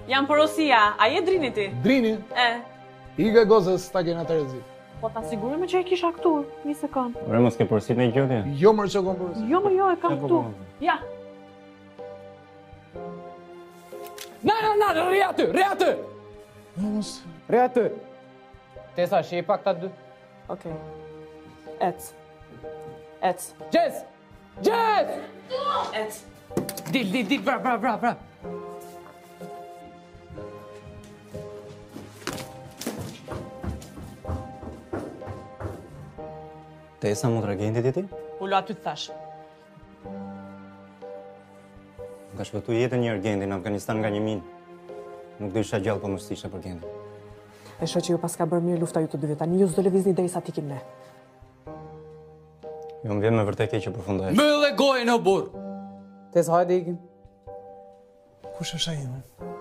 Jam porosia, a je Drini ti? Drini, Iga gozës ta kena të rezi. Po ta sigurime që e kisha këtu, një sekund. Ore, mos ke porosit në gjotje? Jo mërë që kom porosi. Jo, jo, e kam këtu. Ja. Na, rri aty! Mos. Rri aty! Tesa, shi pak ta dy. Okej. Ec. Gjes! Ec. Dil, bra. Tesa mu të regendit e ti? Ullo aty të thash. Ka shpëtu jetën një argendi në Afganistan nga 1000. Nuk do isha gjallë po më shtisha për gendi. E shoh që ju pas ka bërë mirë lufta ju të dy, tani ju s'do lëvizni derisa tikim ne. Jo, më vjen me vërtet keq që përfundoj. Mëlle gojën o burr! Tesa, hajde ikim. Kush është ai?